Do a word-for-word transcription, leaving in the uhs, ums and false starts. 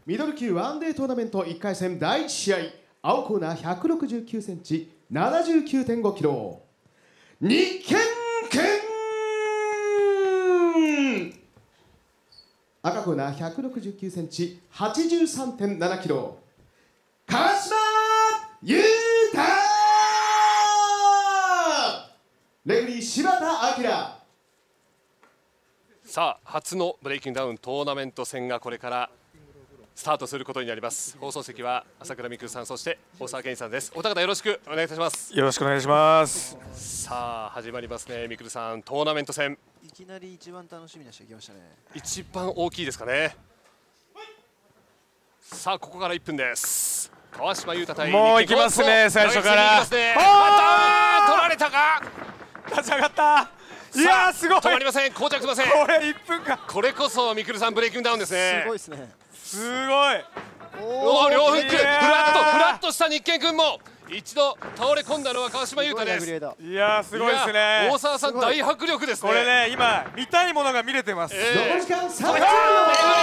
ミドル級ワンデートーナメントいっかい戦だいいち試合、青コーナーひゃくろくじゅうきゅうセンチ、ななじゅうきゅうてんごキロ、日健健。赤コーナーひゃくろくじゅうきゅうセンチ、はちじゅうさんてんななキロ、川島優太。レフェリー柴田明。 さあ、初のブレイキングダウントーナメント戦がこれからスタートすることになります。放送席は朝倉未来さん、そして大沢健二さんです。お二方よろしくお願いいたします。 よろしくお願いします。 さあ始まりますね。未来さん、トーナメント戦いきなり一番楽しみな試合来ましたね。 一番大きいですかね。さあここからいっぷんです。川島優太対もう行きますね、最初から。 ね、あ取られたか。 立ち上がった。いやーすごい。 止まりません。膠着しません。 これいっぷんか。 これこそ未来さんブレイキングダウンですね。 すごいですね。 すごい。 おお、両フック、フラットフラットした日健君も一度倒れ込んだのは川島優太です。 いやーすごいですね。 大沢さん大迫力ですね。 これね、今見たいものが見れてます。 残り時間さんじゅうびょう。